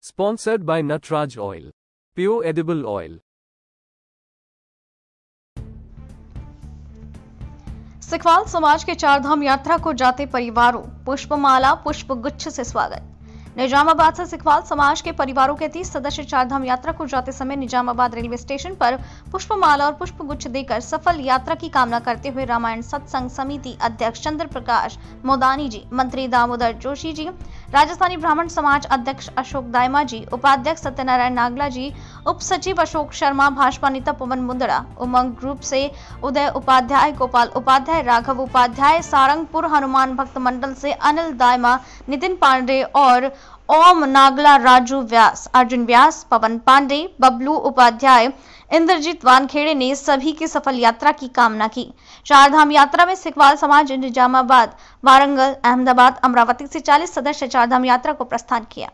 Sponsored by Natraj Oil, pure edible oil. Sikhwal समाज के चारधाम यात्रा को जाते परिवारों पुष्पमाला पुष्पगुच्छ से स्वागत। निजामाबाद से सिखवाल समाज के परिवारों के 30 सदस्य चारधाम यात्रा को जाते समय निजामाबाद रेलवे स्टेशन पर पुष्पमाला और पुष्पगुच्छ देकर सफल यात्रा की कामना करते हुए रामायण सत्संग समिति अध्यक्ष चंद्र प्रकाश मोदानी जी, मंत्री दामोदर जोशी जी, राजस्थानी ब्राह्मण समाज अध्यक्ष अशोक दायमा जी, उपाध्यक्ष सत्यनारायण नागला जी, उप सचिव अशोक शर्मा, भाजपा नेता पवन मुंदड़ा, उमंग ग्रुप से उदय उपाध्याय, गोपाल उपाध्याय, राघव उपाध्याय, सारंगपुर हनुमान भक्त मंडल से अनिल दायमा, नितिन पांडे और ओम नागला, राजू व्यास, अर्जुन व्यास, पवन पांडे, बबलू उपाध्याय, इंद्रजीत वानखेड़े ने सभी की सफल यात्रा की कामना की। चारधाम यात्रा में सिखवाल समाज निजामाबाद, वारंगल, अहमदाबाद, अमरावती से 40 सदस्य चारधाम यात्रा को प्रस्थान किया।